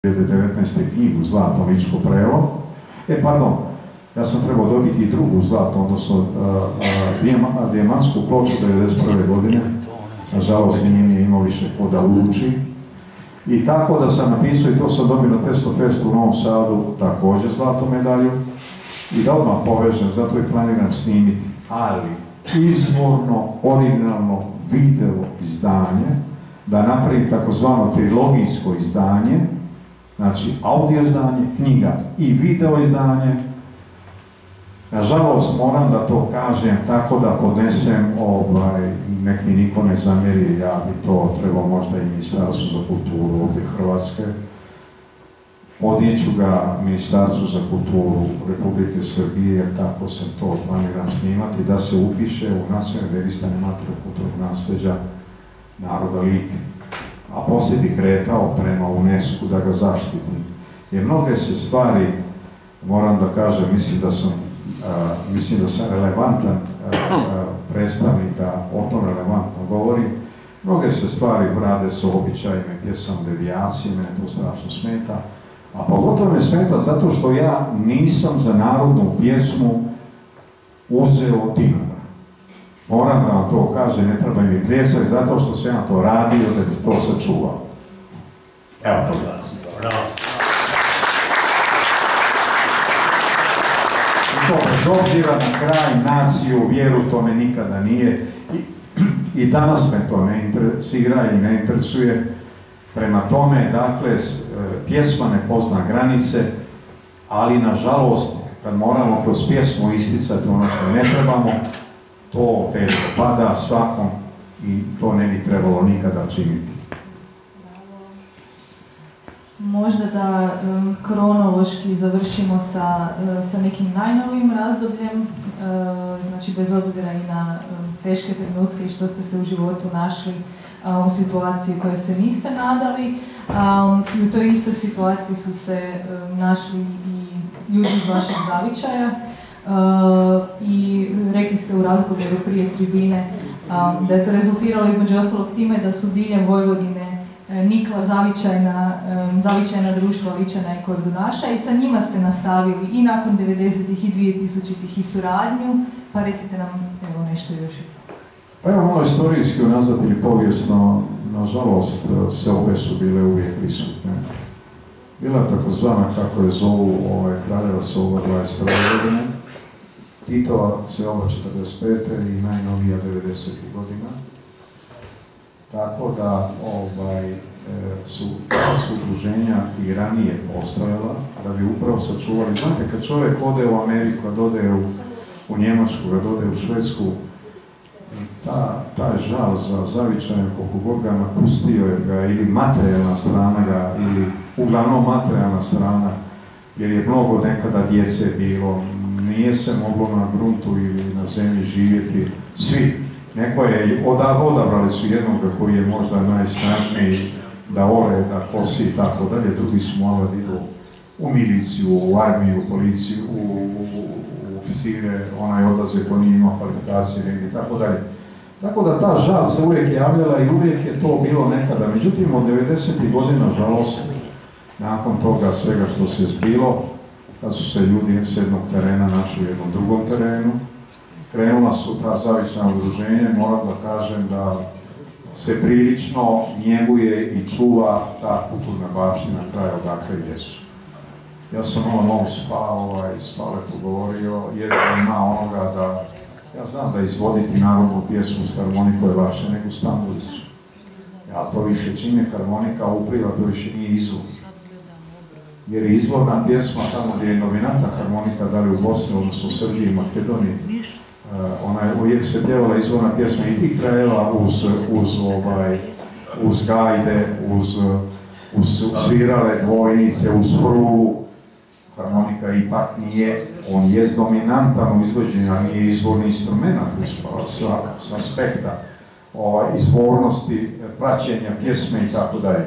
2019. knjigu Zlatno ličko prevo. Ja sam trebao dobiti i drugu zlatnu, odnosno dijamantsku ploču 1991. godine. Nažalost, nije imao više ko da uči. I tako da sam napisao, i to sam dobio na Tesla Festu u Novom Sadu, također zlatnu medalju. I da odmah povežem, zato i planiram snimiti, ali izvorno, originalno video izdanje, da napravim takozvano trilogijsko izdanje, znači audio izdanje, knjiga i video izdanje. Nažalost, moram da to kažem tako da podnesem, nek mi niko ne zamjeri, ja bi to trebao možda i Ministarstvu za kulturu ovdje Hrvatske. Odnijeću ga Ministarstvu za kulturu Republike Srbije, jer tako sam to planiram snimati, da se upiše u Nacionalni registar nematerijalnog kulturnog nasljeđa naroda Like. A poslije bi kretao prema UNESCO da ga zaštiti. Jer mnoge se stvari, moram da kažem, mislim da sam relevantan predstavnik da o tom relevantno govorim. Mnoge se stvari rade sa običajima, pjesama, devijacije, mene to strašno smeta. A pogotovo me smeta zato što ja nisam za narodnu pjesmu uzeo dinara. Moram da vam to kaže, ne treba mi pljesak, zato što sam ja to radio da bi to sačuvao. Evo to da. To bez obzira na kraj, naciju, vjeru, to me nikada nije. I danas me to ne interesira i ne interesuje. Prema tome, dakle, pjesma ne pozna granice, ali nažalost, kad moramo kroz pjesmu isticati ono što ne trebamo, to teško pada svakom i to ne bi trebalo nikada činiti. Možda da kronološki završimo sa nekim najnovijim razdobljem, znači bez obzira i na teške trenutke i što ste se u životu našli u situaciji koje se niste nadali. I u toj istoj situaciji su se našli i ljudi iz vašeg zavičaja. I rekli ste u razgovoru prije tribine da je to rezultiralo između ostalog time da su diljem Vojvodine nikla zavičajna društva Ličana i Kordunaša i sa njima ste nastavili i nakon 90-ih i 2000-ih i suradnju, pa recite nam evo nešto još. Pa evo malo istorijski unazad ili povijesno, nažalost, seobe su bile uvijek prisutne. Bila takozvana, kako je zovu, kraljeva seoba 21. godine, Titova seoba 45. i najnovija 90. godina. Tako da su udruženja i ranije postojala, da bi upravo sačuvali. Znate, kad čovjek ode u Ameriku, kad ode u Njemačku, kad ode u Švedsku, taj žal za zavičajem, koliko god ga napustio, jer ga ili materijalna strana ga, ili uglavnom materijalna strana, jer je mnogo nekada djece bilo, nije se moglo na gruntu ili na zemlji živjeti svi. Neko je, odabrali su jednoga koji je možda najsnažniji da ore, da kosi i tako dalje, drugi su morali da idu u miliciju, u armiju, u policiju, u oficire, onaj odlaze ko nije imao kvalifikacije negdje i tako dalje. Tako da ta žal se uvijek javljala i uvijek je to bilo nekada. Međutim, od 90. godina, žalost, nakon toga svega što se zbilo, kad su se ljudi s jednog terena našli u jednom drugom terenu, krenula su ta zavična udruženja i moram da kažem da se prilično njeguje i čuva ta kulturna baština kraja odakle jesu. Ja sam malo spale pogovorio, jer ima onoga da ja znam da izvoditi narodnu pjesmu s harmoniku je lakše nego Stambolić. Ja to više čini harmonika upliva, to više nije izvor. Jer je izvorna pjesma tamo gdje je dominanta harmonika, da li u Bosni, odnosno u Srbiji i Makedoniji, ona je uvijek se pjevala izvorna pjesma i tih krajeva uz gajde, uz svirale dvojnice, uz prvu. Harmonika ipak nije, on je dominantan u izvođenju, a nije izvorni instrument s aspekta izvornosti, praćenja pjesme i tako dalje.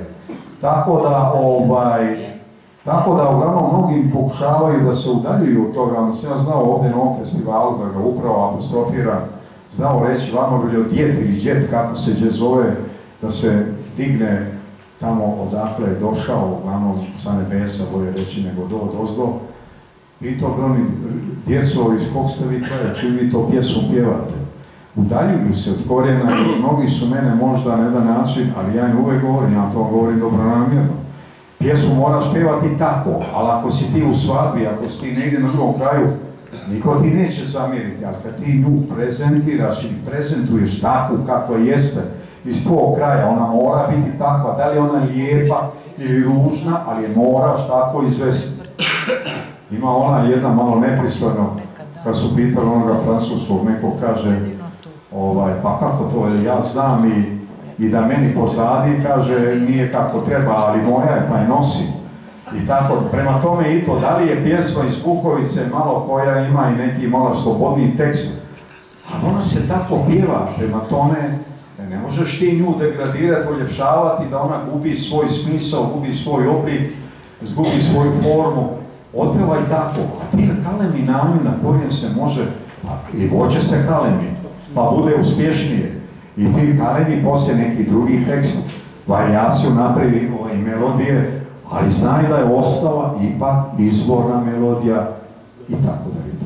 Tako da uglavnom mnogi pokušavaju da se udaljuju od toga, onda sam ja znao ovdje na ovom festivalu da ga upravo apostrofiram, znao reći vama bilo djed ili džet, kako se zove, da se digne tamo odakle je došao, uglavnom sa nebesa, bolje reći nego dozdo. I to broni, djeco, iz kog ste vi kraja, čiji vi to pjesmu pjevate? Udaljuju se od korijena i mnogi su mene možda na jedan način, ali ja im uvijek govorim, ja to govorim dobronamjerno. Pjesmu moraš pjevati tako, ali ako si ti u svadbi, ako si ti negdje na drugom kraju, niko ti neće zamjeriti, ali kad ti nju prezentiraš ili prezentuješ takvu kako jeste, iz tvojeg kraja, ona mora biti takva, da li je ona lijepa ili ružna, ali je moraš tako izvesti. Ima ona jedna malo nepristojno, kad su pitali onoga francuskog, neko kaže, pa kako to, ja znam i da meni pozadi, kaže, nije kako treba, ali moja je, pa je nosi. I tako, prema tome i to, da li je pjesma iz Bukovice malo koja ima i neki malo slobodni tekst, ali ona se tako pjeva, prema tome, ne možeš ti nju degradirati, uljepšavati, da ona gubi svoj smisao, gubi svoj oblik, izgubi svoju formu. Otpevaj tako, a ti kalemi način na kojem se može, i voće se kalemi, pa bude uspješnije. I ti kalemi poslije neki drugi tekst, varijaciju napravi i melodije, ali znaj da je ostala ipak izvorna melodija i tako dalje.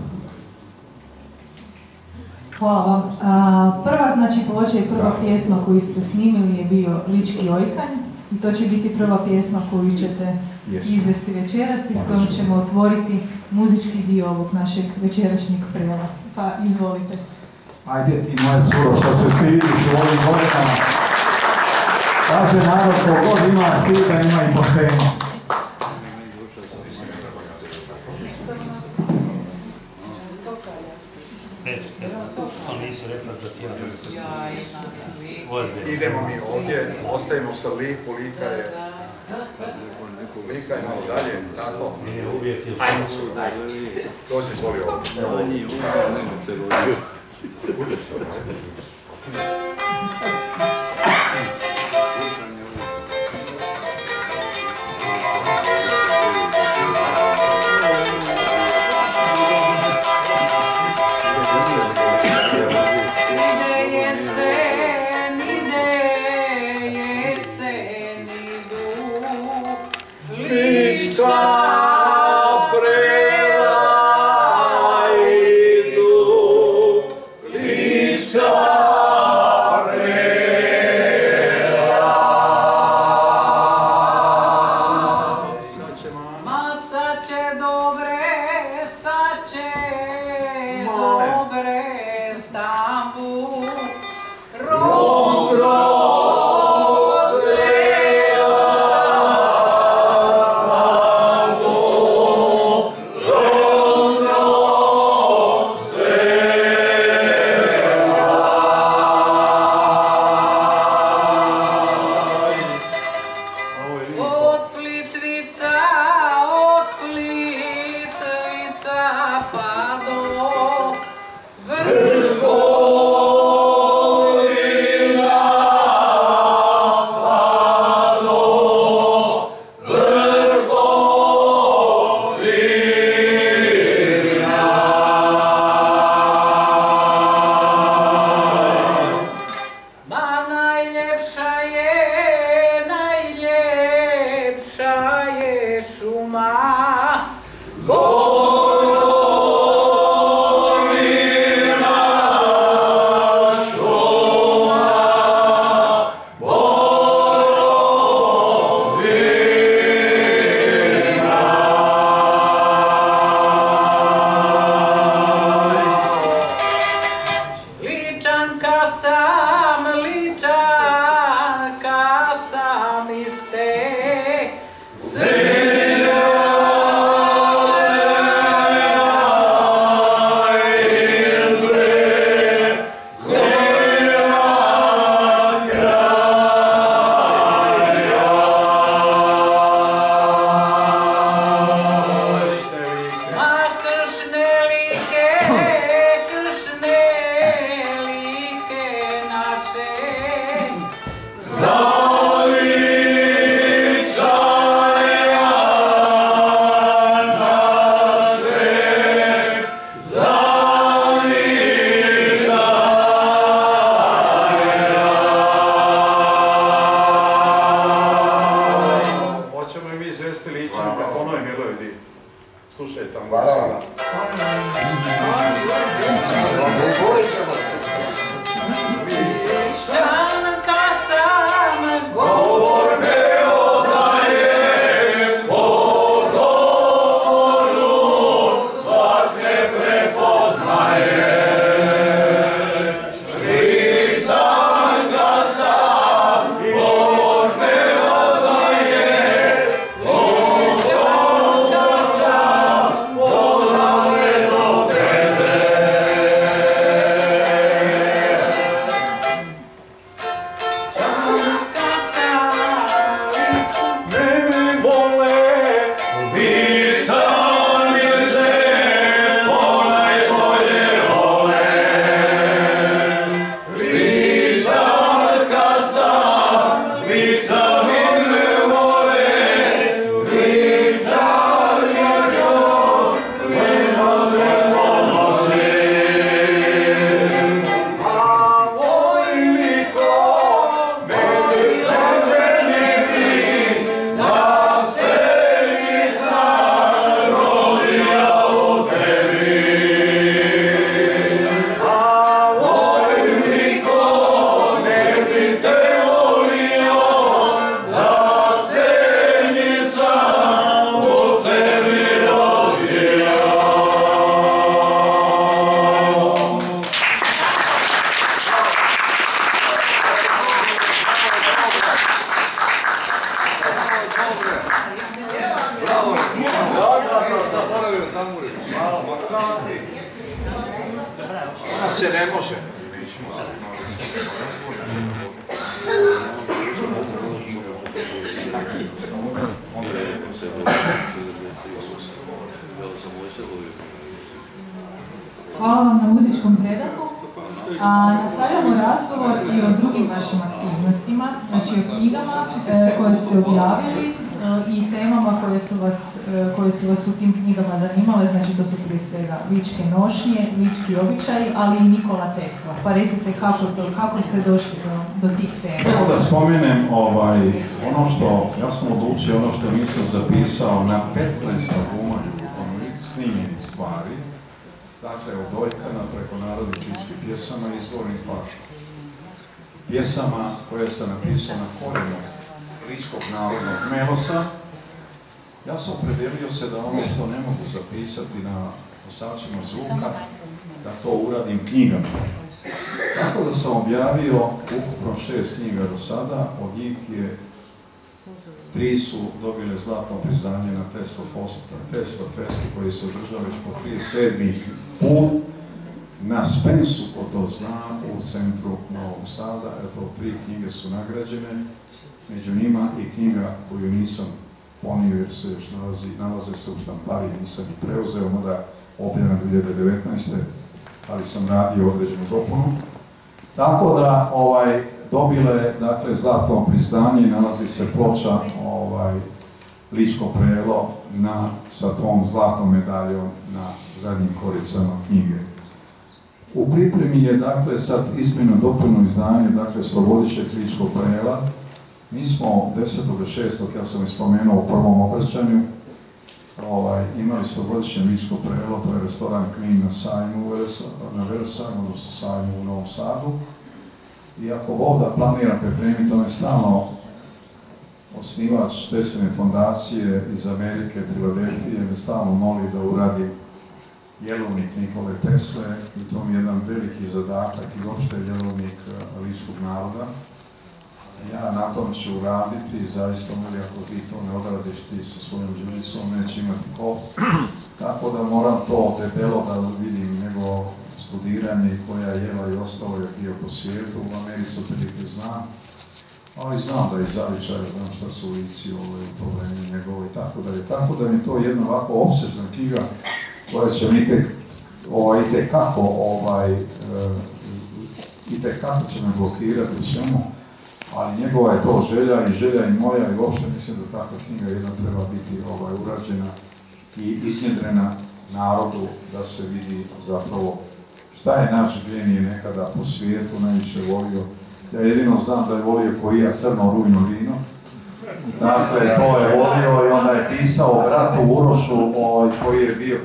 Hvala vam. Prva znači ploča i prva pjesma koju ste snimili je bio Lički ojkanj. I to će biti prva pjesma koju ćete izvesti večeras i s kojom ćemo otvoriti muzički dio ovog našeg večerašnjeg prela. Pa izvolite. Ajde ti moja curo, što se stidiš u ovim godinama. Kaže narod, ko god ima stida, ima i poštenja. To nisu rekla da ti ja se Idemo mi ovdje, ostajemo sa Liku, Lika je malo dalje, tako? Ajmo su, ajde. Dođi, zvoli ovdje. po onoj melodiji. Slušaj tamo sada. Šanka sam govor me odaje, po govoru svak ne prepoznaje. Hrišćanka sam govor me odaje, Božanka sam odavde do tebe. Ona se ne može. Hvala vam na muzičkom predahu. A nastavljamo razgovor i o drugim vašim aktivnostima, znači o knjigama koje ste objavili i temama koje su vas u tim knjigama zanimale, znači to su prije svega ličke nošnje, lički običaji, ali i Nikola Tesla. Pa recite kako ste došli do tih tema? Evo da spomenem ono što, ja sam odlučio ono što nisam zapisao na 15 albuma snimljenih stvari. Dakle, od Dojkana preko narodnih ličkih pjesama i izvornih pjesama koje sam napisao na korijenu ličkog narodnog melosa. Ja sam opredelio se da ono što ne mogu zapisati na nosačima zvuka, da to uradim knjigama. Tako da sam objavio ukupno 6 knjiga do sada, od njih je 3 su dobile zlatno priznanje na Tesla Festu koji se održava već po 37. put na Spensu, ko to zna, u centru Novog Sada. Eto, 3 knjige su nagrađene, među njima i knjiga koju nisam ponio jer se još nalaze se u štampariji, nisam i preuzeo, mada objavljena 2019. ali sam radio određenu dopunu. Tako da dobile, dakle, zlatno priznanje i nalazi se ploča Ličko prelo sa tom zlatnom medaljom na zadnjim koricama knjige. U pripremi je, dakle, sad izmjeno dopunu izdanje, dakle, Slobodićeg Ličkog prela. Mi smo 10.6. ja sam ispomenuo u prvom obraćanju, imali Slobodićeg Ličko prelo, to je restoran Knin na sajmu, na Velesajmu, odnosno sajmu u Novom Sadu. I ako Voda planira pripremiti, on je stalno osnivač Tesline fondacije iz Amerike, Filadelfije, me stalno moli da uradi jelovnik Nikole Tesle i to mi je jedan veliki zadatak i uopšte jelovnik ličkog naroda. Ja na tom ću uraditi i zaista moli ako ti to ne odradiš ti sa svojom Đuricom, neće imati ko. Tako da moram to debelo da vidim nego studiranje i koja jela i ostalo je bio po svijetu, u Americi otprilike znam. Ali znam da je zavičaja, znam šta su lici u problemi njegove i tako dalje. Tako da mi to jedna ovako opsežna knjiga koja će mi itekako će me blokirati u svemu, ali njegova je to želja i moja i uopšte mislim da takva knjiga jedna treba biti urađena i iznjedrena narodu da se vidi zapravo šta je naš genije nekada po svijetu najviše volio. Ja jedino znam da je volio koji ja crno rujno vino Dakle, to je volio i onda je pisao bratu Urošu, koji je bio,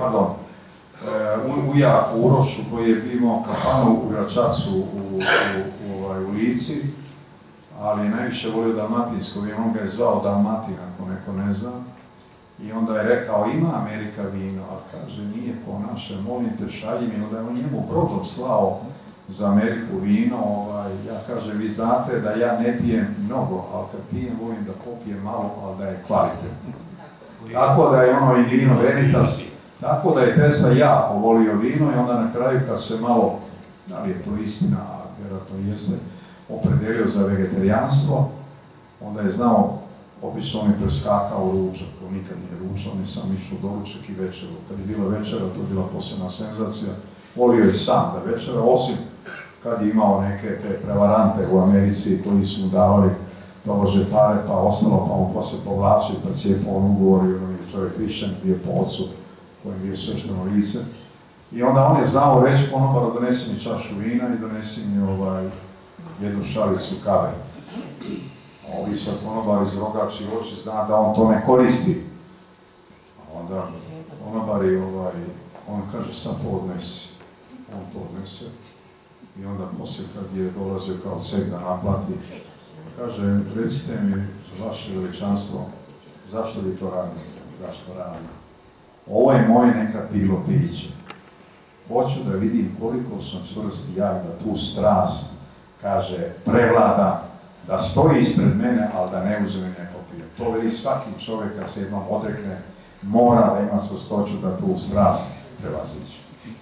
ujak Urošu, koji je imao kafanu u Gračacu u Lici, ali je najviše volio dalmatinsko, i on ga je zvao Dalmatin, ako neko ne zna. I onda je rekao, ima Amerika vino, a kaže, nije ko naše, molim te, šalji mi, onda je on njemu brodom slao za Ameriku vino, ja kažem, vi znate da ja ne pijem mnogo, ali kad pijem, volim da popijem malo, ali da je kvalitetno. Tako da je ono i vino Veritas, tako da je Tesla jako volio vino i onda na kraju kad se malo, da li je to istina, a vjerojatno jeste, opredelio za vegetarijanstvo, onda je znao, obično on je preskakao ručak, on nikad nije ručao, nisam išao do ručak i večeru. Kad je bila večera, to je bila posebna senzacija, volio je sam da večera, osim kad je imao neke te prevarante u Americi koji su mu davali tobože pare, pa ostalo, pa mu poslije povlačio, pa cijepao on ugovor i on je čovjek Hrišćan, bio po ocu, koji je bio svešteno lice. I onda on je znao reći konobaru, donesi mi čašu vina i donesi mi jednu šalicu kave. Ovi sad konobar iz Rogači oči zna da on to ne koristi. A onda konobari, on kaže sad to odnesi. On to odnese. I onda poslije kad je dolazio kao ceh da naplati, kaže, recite mi, vaše veličanstvo, zašto vi to radite? Zašto radim? Ovo je moje nekad bilo piće. Hoću da vidim koliko sam čvrsti jak da tu strast, kaže, prevlada, da stoji ispred mene, ali da ne uzme ne popije. To veli svaki čovjek kad se jednom odrekne, mora da ima čvrstoću da tu strast prevazići.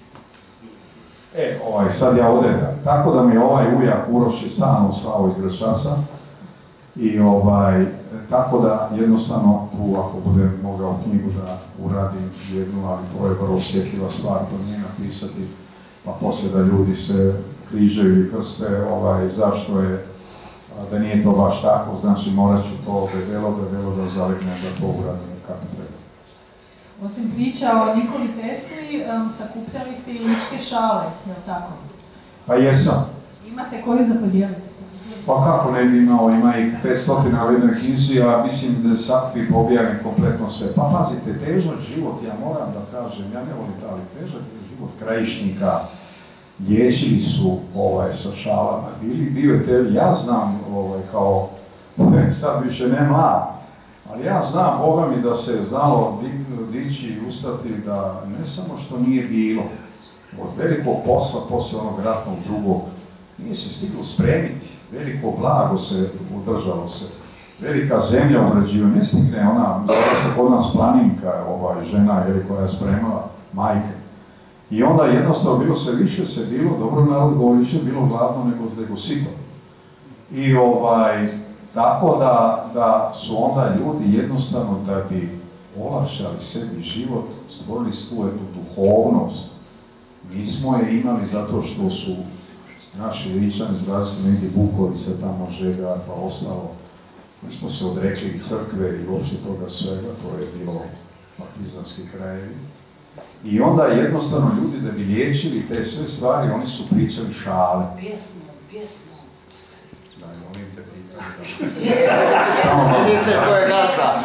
Sad ja odredam. Tako da mi ujak Uroš je stalno slao iz Gračaca i tako da jednostavno tu ako budem mogao knjigu da uradim jednu, ali to je vrlo osjetljiva stvar, to nije napisati, pa poslije da ljudi se križaju i krste, zašto je, da nije to baš tako, znači morat ću to debelo da zalegnem da to uradim kako treba. Osim priča o Nikoli Tesli, sakupljali ste i ličke šale, je li tako? Pa jesam. Imate koju za podijeliti? Pa kako ne bi imao, ima ih 500 u jednoj knjizi, a mislim da sakupim objavim kompletno sve. Pa pazite, težak život, ja moram da kažem, ja ne volim da, ali težak život Krajišnika, liječili su sa šalama, bio je tebi, ja znam kao, sad više ne mlad, ali ja znam, Boga mi, da se znalo dići i ustati, da ne samo što nije bilo, od velikog posla, poslije onog ratnog drugog, nije se stiglo spremiti, veliko blago se udržalo se, velika zemlja obrađiva, ne stigne ona, zove se kod nas Planinka, žena koja je spremala, majka. I onda jednostavno bilo se više, se bilo, dobro narod govoriće, bilo gladno nego sito. I tako da su onda ljudi jednostavno da bi olakšali sebi život, stvorili tu duhovnost. Mi smo je imali zato što su naši Ličani zdravstveni negdje Bukovice, tamo Žegar, pa ostalo. Mi smo se odrekli crkve i uopšte toga svega, to je bilo partizanski krajevi. I onda jednostavno ljudi da bi liječili te sve stvari, oni su pričali šale. Pjesmo. Daj, molim te pitanje. Pjesmo koje gazda.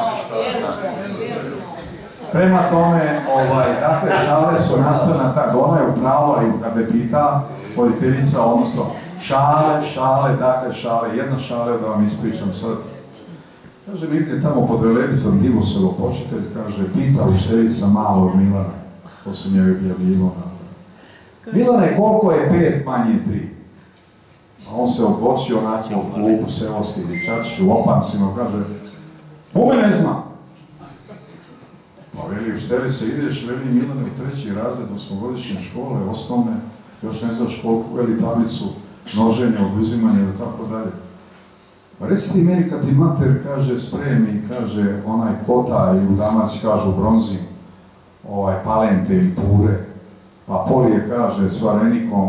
Prema tome, dakle, šale su nastane tako, ona je upravo, ali kada je pita voditeljica, odnosno šale, dakle šale, jedna šale da vam ispričam sad. Kaže, vidite tamo pod Velebitom Divoselo počitelj, kaže, pita učiteljica malog Milana, to sam je objavljivo. Milane, koliko je 5 manje 3? A on se odbočio onako u klubu seoski dječačić u opancima, kaže, ome ne zna. Pa veli, učiteljica, ideš, veli Milane u 3. razred osmogodišnje škole, osnovne, još ne znaš koliko, veli tablicu množenja, oduzimanja i tako dalje. Pa reci ti meni kad ti mater kaže spremi, kaže onaj kota ili u Dalmaciji kažu bronzi, palente ili pure, pa polije kaže s varenikom,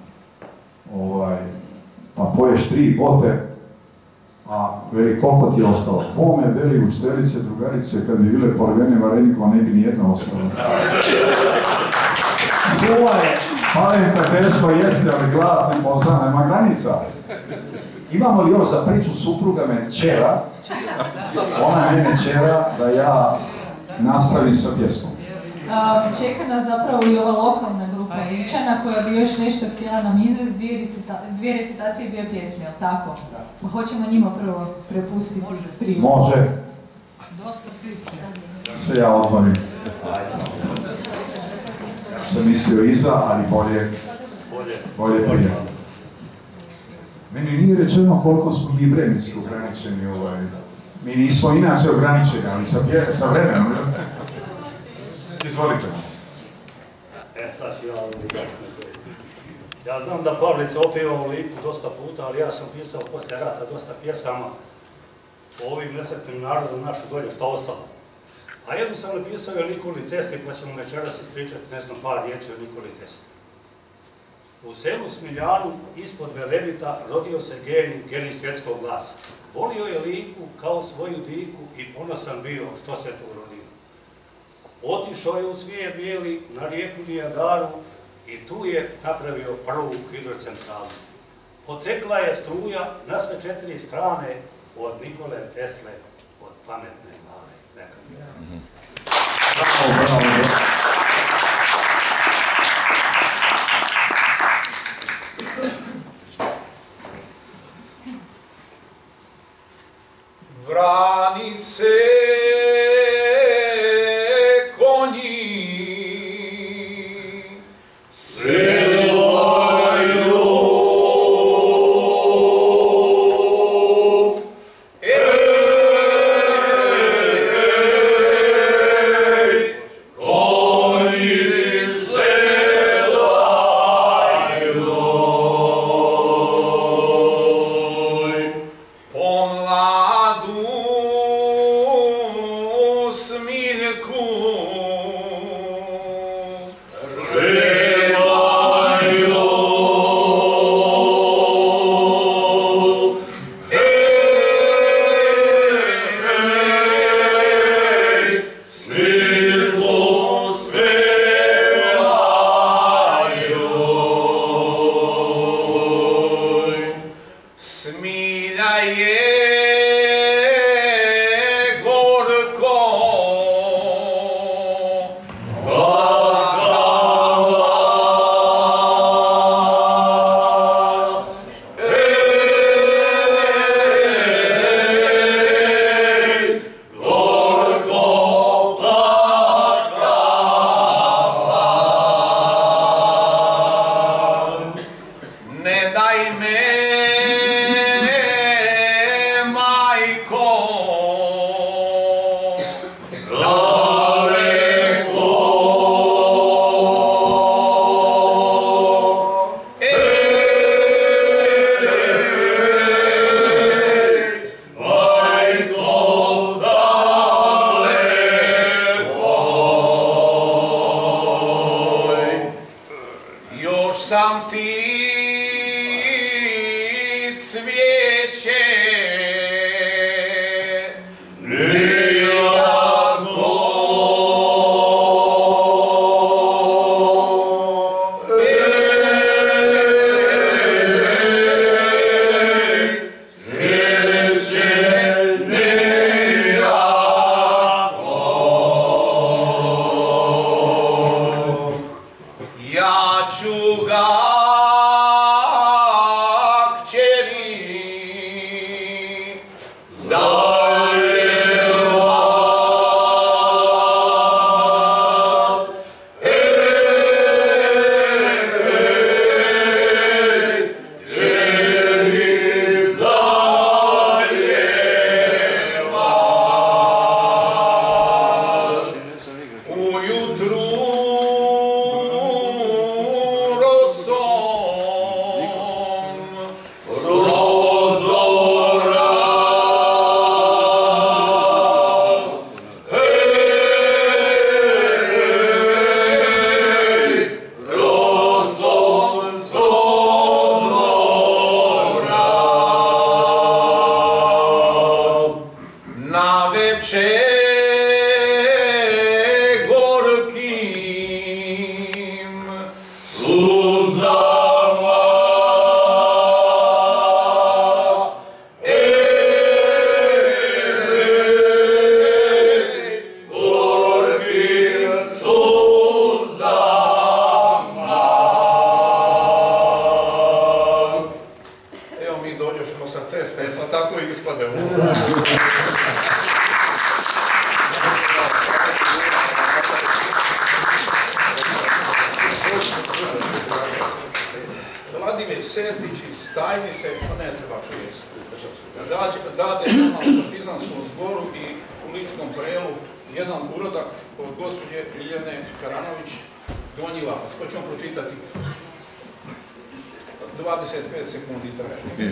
pa poješ 3 bote, a veli koliko ti je ostalo? Ome, veli učiteljice, drugarice, kad bi bile polivene varenikom, ne bi nijedno ostalo. Suva je, palente teško jeste, ali glad ne pozna, nema granica. Imamo li još za priču supruga me čera, ona je mene čera da ja nastavim sa pjesmom. Čeka nas zapravo i ova lokalna grupa Ličana koja bi još nešto htjela nam izvesti, dvije recitacije i dvije pjesme, jel' tako? Pa hoćemo njima prvo prepustiti prije. Može. Dosta priča. Se ja odmavim. Ja sam mislio iza, ali bolje prije. Meni nije rečeno koliko smo mi vremenski ograničeni. Mi nismo inače ograničeni, ali sa vremenom. Izvolite. Sad ću ja Ja znam da Pavlica opjeva u Liku dosta puta, ali ja sam pisao poslije rata dosta pjesama o ovim nesretnim narodom našu dolje, što ostalo. A jednu sam napisao o Nikoli Tesli, pa ćemo večeras ispričati, ne znam, par riječi o Nikoli Tesli. U selu Smiljanu, ispod Velebita, rodio se genij svjetskog glasa. Volio je Liku kao svoju diku i ponosan bio što se tu rodio. Otišao je u svijet bijeli na rijeku Nijagaru i tu je napravio prvu hidrocentralu. Potekla je struja na sve 4 strane od Nikole Tesle, od pametne male. Neka mi je. Vrani se Rosso Sertić iz Tajnice, pa ne treba čujesti. Dade nama u Partizanskom zboru i u Ličkom Prelu jedan uradak od gospođe Ljiljane Karanović, Donji Lapac. Pa ćemo pročitati. 25 sekundi traje.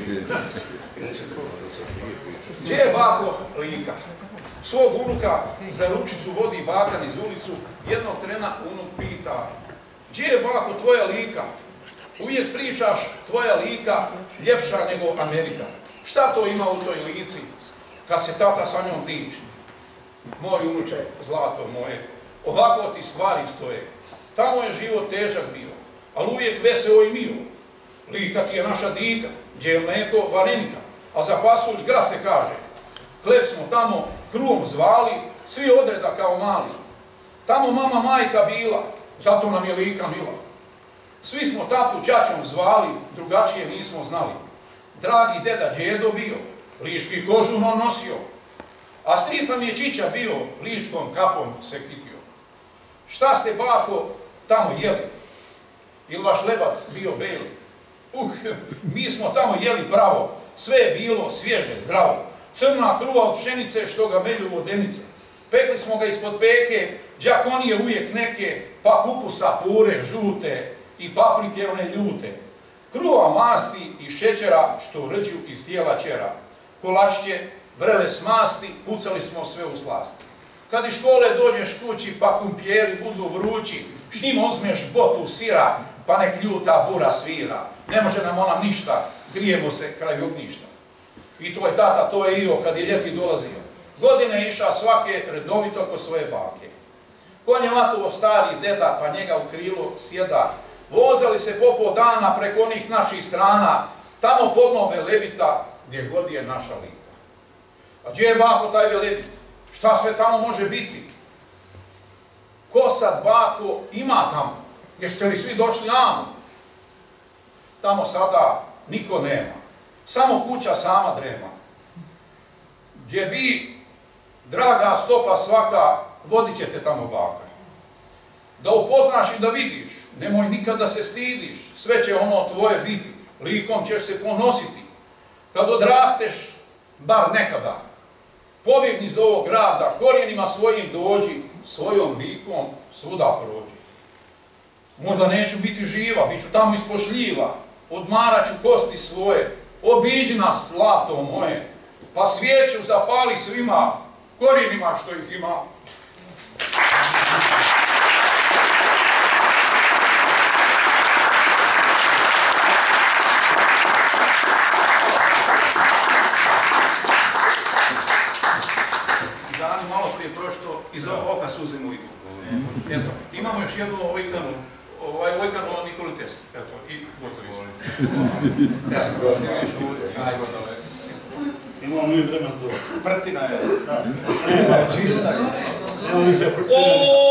Gdje je bako Lika? Svog unuka za ručicu vodi baka niz ulicu, jednog trena unuk pita: gdje je bako tvoja Lika? Uvijek pričaš tvoja Lika ljepša nego Amerika. Šta to ima u toj Lici kad se tata sa njom diči? Moj unuče, zlato moje, ovako ti stvari stoje. Tamo je život težak bio, ali uvijek veseo i mio. Lika ti je naša dika, gdje je mleko varenika, a za pasulj gra se kaže. Hleb smo tamo kruvom zvali, svi odreda kao mali. Tamo mama majka bila, zato nam je Lika mila. Svi smo tatu ćaćom zvali, drugačije nismo znali. Dragi deda djedo bio, lički kožun on nosio, a strica mi je čića bio, ličkom kapom se kitio. Šta ste, bako, tamo jeli? Ili vaš lebac bio beli? Mi smo tamo jeli pravo, sve je bilo svježe, zdravo. Crna kruva od pšenice što ga melju vodenice. Pekli smo ga ispod peke, đakonije uvijek neke, pa kupusa pure, žute i paprike one ljute. Kruva masti i šećera što rđu iz tijela čera. Kolačke, vrele s masti, pucali smo sve u slasti. Kad iz škole dođeš kući pa kumpjeri budu vrući, s njima uzmeš botu sira, pa nek ljuta bura svira. Ne može nam ona ništa, grijemo se kraj ognjišta. I to je tata, to je io, kad je ljeti dolazio. Godine je iša svake redovito ko svoje bake. Konje vatovo stari deda, pa njega u krilo sjeda. Vozali se po dana preko onih naših strana, tamo podno Velebita, gdje god je naša Lika. A gdje je bako taj Velebit? Šta sve tamo može biti? Ko sad bako ima tamo? Jeste li svi došli amo? Tamo sada niko nema, samo kuća sama drema. Gdje bi, draga stopa svaka, vodit će te tamo baka. Da upoznaš i da vidiš, nemoj nikad da se stidiš, sve će ono tvoje biti, Likom ćeš se ponositi. Kad odrasteš, bar nekada, pobjegni iz ovog grada, korijenima svojim dođi, svojom Likom svuda prođi. Možda neću biti živa, bit ću tamo ispošljiva, odmarat ću kosti svoje, obiđi nas, zlato moje, pa svijeću zapali svima, korijenima što ih ima. Dani malo prije prošto, iz ovog oka suze mu idu. Eto, imamo još jednu Vojkanu Nikoli test. Eto, i gotovi smo. Imamo mi vremena do... Prtina je čista. Evo više prtina.